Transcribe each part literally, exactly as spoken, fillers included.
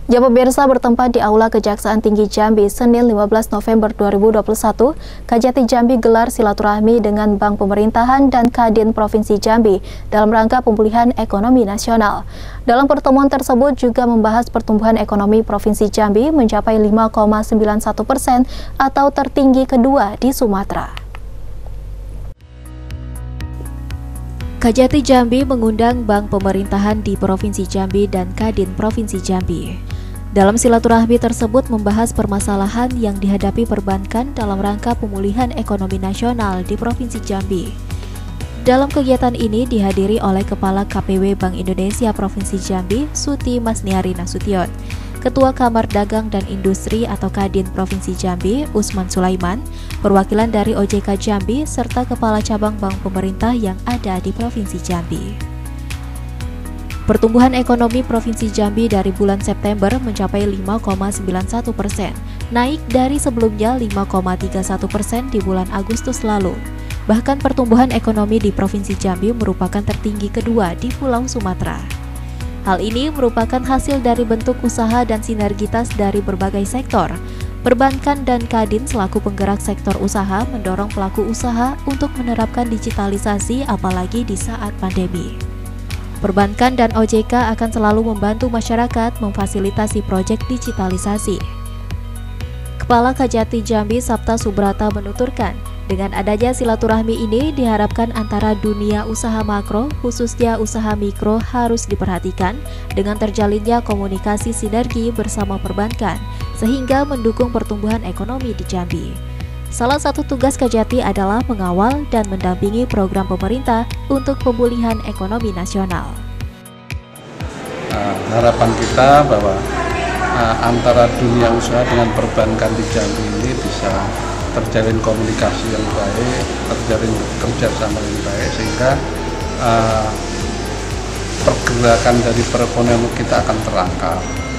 Ya pemirsa, bertempat di Aula Kejaksaan Tinggi Jambi, Senin lima belas November dua ribu dua puluh satu, Kajati Jambi gelar silaturahmi dengan Bank Pemerintahan dan Kadin Provinsi Jambi dalam rangka pemulihan ekonomi nasional. Dalam pertemuan tersebut juga membahas pertumbuhan ekonomi Provinsi Jambi mencapai lima koma sembilan satu persen atau tertinggi kedua di Sumatera. Kajati Jambi mengundang Bank Pemerintahan di Provinsi Jambi dan Kadin Provinsi Jambi. Dalam silaturahmi tersebut membahas permasalahan yang dihadapi perbankan dalam rangka pemulihan ekonomi nasional di Provinsi Jambi. Dalam kegiatan ini dihadiri oleh Kepala K P W Bank Indonesia Provinsi Jambi, Suti Masniari Nasution, Ketua Kamar Dagang dan Industri atau Kadin Provinsi Jambi, Usman Sulaiman, perwakilan dari O J K Jambi, serta Kepala Cabang Bank Pemerintah yang ada di Provinsi Jambi. Pertumbuhan ekonomi Provinsi Jambi dari bulan September mencapai lima koma sembilan satu persen, naik dari sebelumnya lima koma tiga satu persen di bulan Agustus lalu. Bahkan pertumbuhan ekonomi di Provinsi Jambi merupakan tertinggi kedua di Pulau Sumatera. Hal ini merupakan hasil dari bentuk usaha dan sinergitas dari berbagai sektor. Perbankan dan Kadin selaku penggerak sektor usaha mendorong pelaku usaha untuk menerapkan digitalisasi apalagi di saat pandemi. Perbankan dan O J K akan selalu membantu masyarakat memfasilitasi proyek digitalisasi. Kepala Kajati Jambi Sabta Subrata menuturkan, dengan adanya silaturahmi ini diharapkan antara dunia usaha makro, khususnya usaha mikro harus diperhatikan dengan terjalinnya komunikasi sinergi bersama perbankan, sehingga mendukung pertumbuhan ekonomi di Jambi. Salah satu tugas Kajati adalah mengawal dan mendampingi program pemerintah untuk pemulihan ekonomi nasional. Uh, harapan kita bahwa uh, antara dunia usaha dengan perbankan di Jambi ini bisa terjalin komunikasi yang baik, terjalin kerjasama yang baik, sehingga uh, pergerakan dari perekonomian kita akan terangkat.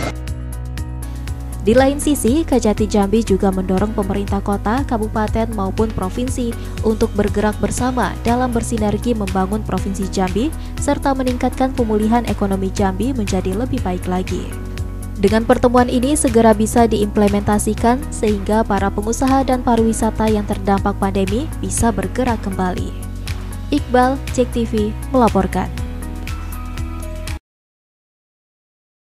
Di lain sisi, Kajati Jambi juga mendorong pemerintah kota, kabupaten maupun provinsi untuk bergerak bersama dalam bersinergi membangun Provinsi Jambi serta meningkatkan pemulihan ekonomi Jambi menjadi lebih baik lagi. Dengan pertemuan ini segera bisa diimplementasikan sehingga para pengusaha dan pariwisata yang terdampak pandemi bisa bergerak kembali. Iqbal, Cek T V, melaporkan.